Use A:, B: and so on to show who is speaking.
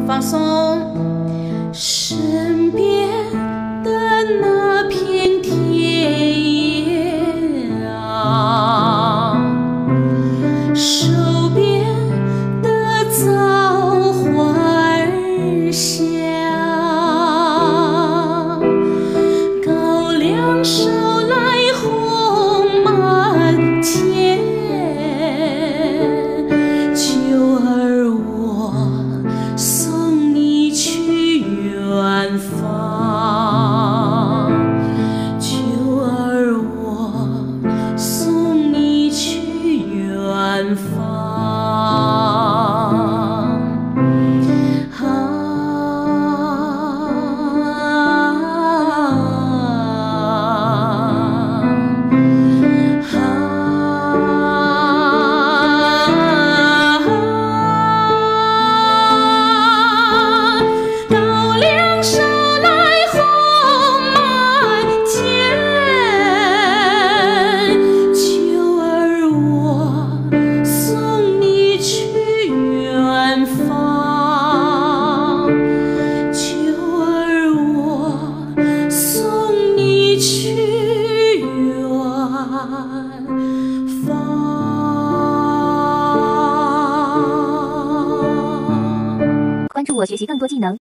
A: 放松，身边的那片田野啊，手边的枣花儿香，高粱梢来红满天，秋儿我送你去远方，秋儿我送你去远方。
B: 关注我，学习更多技能。